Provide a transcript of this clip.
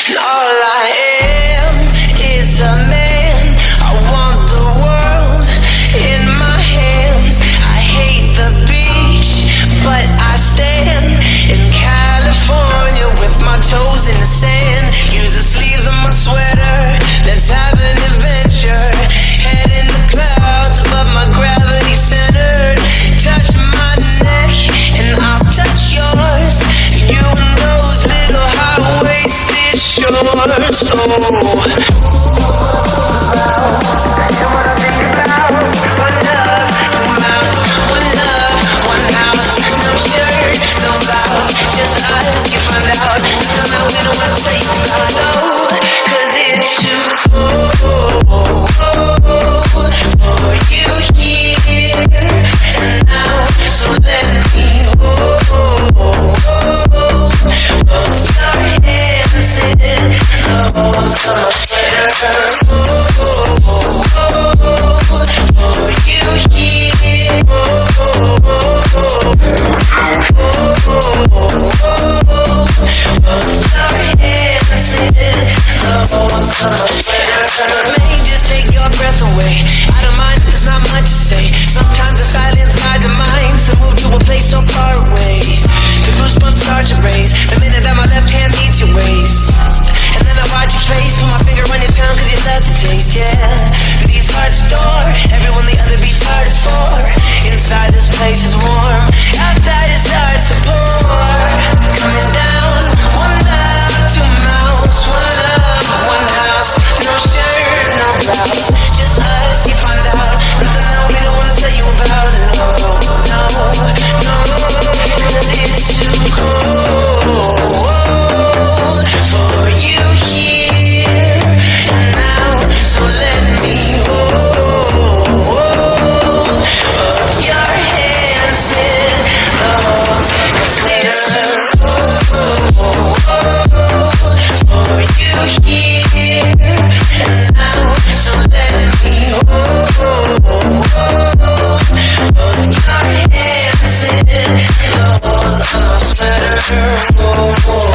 And all I am is a man. I want the world in my hands. I hate the beach, but I stand in California with my toes in the sand. Use the sleeves of my sweater. Let's have an adventure. Head in the clouds above my gravity centered. Touch my neck and I'll touch yours. You and those little high-waisted shorts. Just take your breath away. I don't mind, there's not much to say. Sometimes the silence guides the mind to move to a place so far away. The goosebumps start to raise the minute that my left hand meets your waist. And then I watch your face, put my finger on your tongue cause you love the taste, yeah. These hearts adore everyone the other beats hard is for. Inside this place is warm, outside it starts to pour. Coming down, one love, two mouths, one love, one house. No shirt, no blouse, just us, you find out. Nothing that we don't wanna tell you about, no, cause it's too cold for you here and now. So let me hold your hands in the halls. Cause it's too cold for you here and now. So let me hold your hands in the halls of my sweater.